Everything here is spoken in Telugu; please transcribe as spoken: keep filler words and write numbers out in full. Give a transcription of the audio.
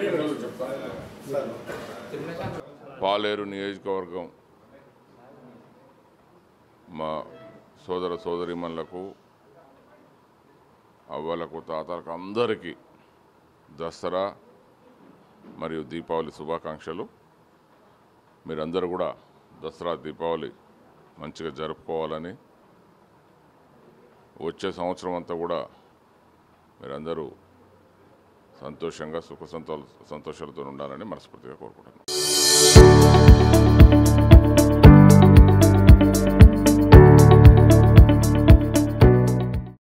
పాలేరు నియోజకవర్గం మా సోదర సోదరీమణులకు అవ్వలకు తాతలకు అందరికీ దసరా మరియు దీపావళి శుభాకాంక్షలు. మీరందరూ కూడా దసరా దీపావళి మంచిగా జరుపుకోవాలని, వచ్చే సంవత్సరం అంతా కూడా మీరందరూ సంతోషంగా సుఖ సంతో సంతోషాలతో ఉండాలని మనస్ఫూర్తిగా కోరుకుంటున్నాను.